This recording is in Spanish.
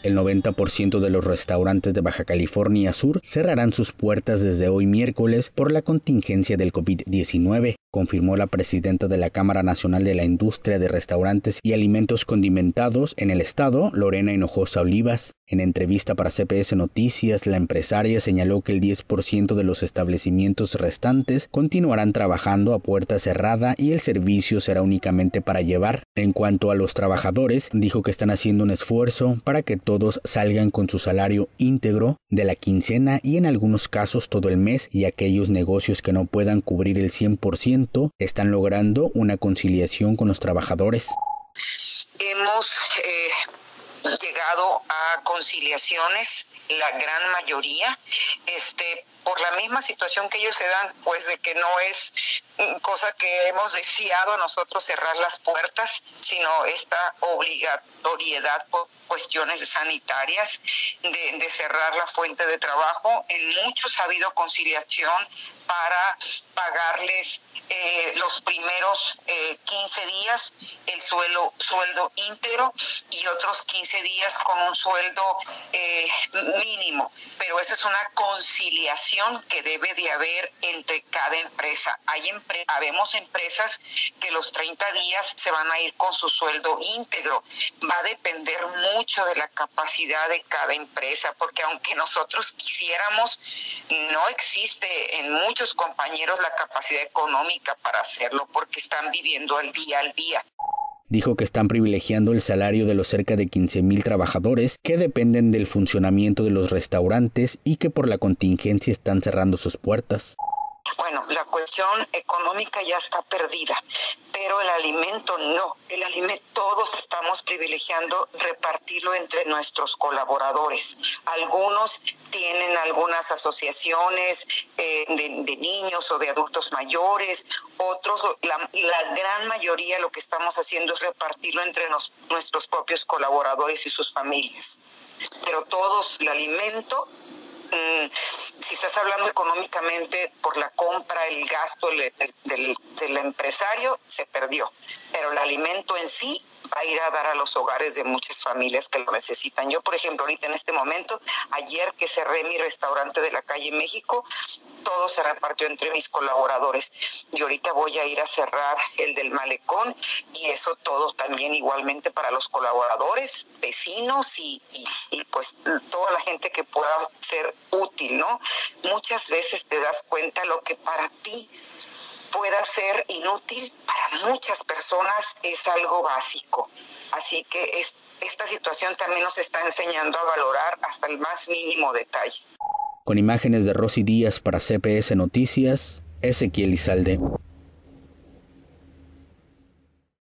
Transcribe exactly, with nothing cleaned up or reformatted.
El noventa por ciento de los restaurantes de Baja California Sur cerrarán sus puertas desde hoy miércoles por la contingencia del COVID diecinueve, confirmó la presidenta de la Cámara Nacional de la Industria de Restaurantes y Alimentos Condimentados en el estado, Lorena Hinojosa Olivas. En entrevista para C P S Noticias, la empresaria señaló que el diez por ciento de los establecimientos restantes continuarán trabajando a puerta cerrada y el servicio será únicamente para llevar. En cuanto a los trabajadores, dijo que están haciendo un esfuerzo para que todos salgan con su salario íntegro de la quincena y en algunos casos todo el mes, y aquellos negocios que no puedan cubrir el cien por ciento están logrando una conciliación con los trabajadores. Hemos eh, llegado a conciliaciones, la gran mayoría, este, por la misma situación que ellos se dan, pues de que no es cosa que hemos deseado a nosotros cerrar las puertas, sino esta obligatoriedad por cuestiones sanitarias de, de cerrar la fuente de trabajo. En muchos ha habido conciliación para pagarles eh, los primeros eh, quince días el sueldo, sueldo íntegro y otros quince días con un sueldo eh, mínimo. Pero esa es una conciliación que debe de haber entre cada empresa. Hay empre- habemos empresas que los treinta días se van a ir con su sueldo íntegro. Va a depender mucho de la capacidad de cada empresa, porque aunque nosotros quisiéramos, no existe en muchos compañeros la capacidad económica para hacerlo, porque están viviendo al día al día. Dijo que están privilegiando el salario de los cerca de quince mil trabajadores que dependen del funcionamiento de los restaurantes y que por la contingencia están cerrando sus puertas. Bueno, la cuestión económica ya está perdida, pero el alimento no. El alimento todos estamos privilegiando repartirlo entre nuestros colaboradores. Algunos tienen algunas asociaciones eh, de, de niños o de adultos mayores, otros, la, la gran mayoría lo que estamos haciendo es repartirlo entre nos, nuestros propios colaboradores y sus familias. Pero todos, el alimento, si estás hablando económicamente por la compra, el gasto del, del, del empresario, se perdió. Pero el alimento en sí va a ir a dar a los hogares de muchas familias que lo necesitan. Yo, por ejemplo, ahorita en este momento, ayer que cerré mi restaurante de la calle México, todo se repartió entre mis colaboradores. Y ahorita voy a ir a cerrar el del Malecón, y eso todo también igualmente para los colaboradores, vecinos y, y, y pues toda la gente que pueda ser útil, ¿no? Muchas veces te das cuenta lo que para ti pueda ser inútil, para muchas personas es algo básico. Así que es, esta situación también nos está enseñando a valorar hasta el más mínimo detalle. Con imágenes de Rosy Díaz para C P S Noticias, Ezequiel Izalde.